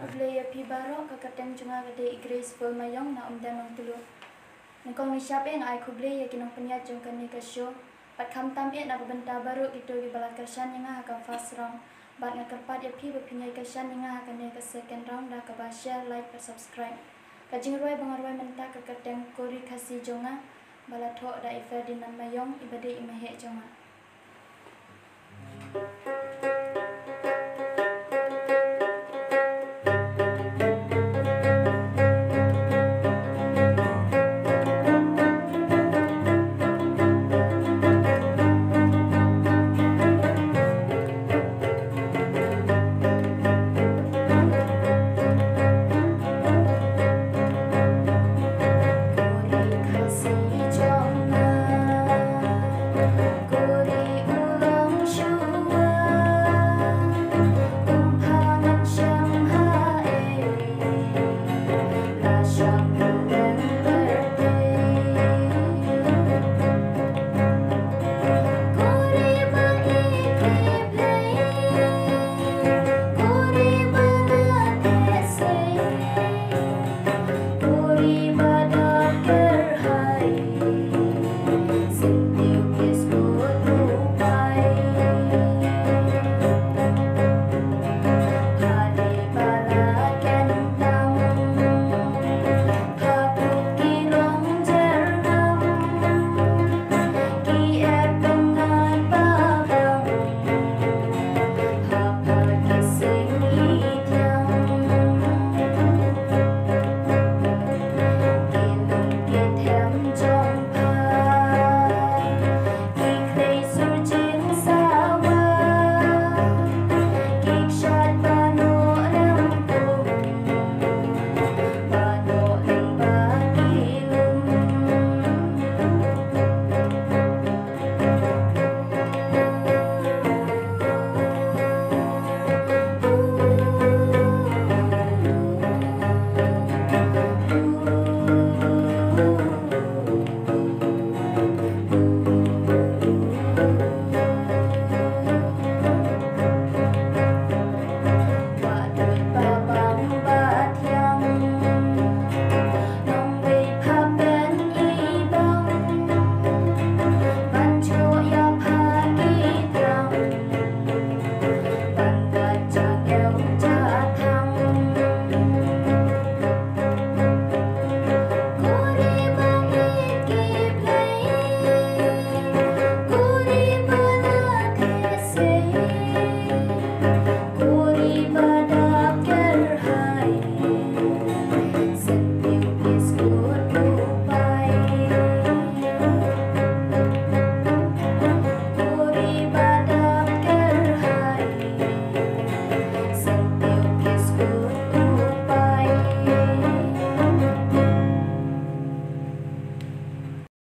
Kublaya pi baro kakateng junga gede Gracefull mayong na umdan nong tulu. Nengkong ni siapa yang ai kublaya kinong penyat jong kan ni ka show. Pat kam tam na benta baru gitu di balat kersan yang akan fast round. Bat ngakerpat ya pi berpinyai kersan yang akan ni ke second round dah ke share, like, dan subscribe. Kajing ruai bangarwai menta kakateng kori kasih jonga balat ho da Ferdinand mayong ibade imahek jonga.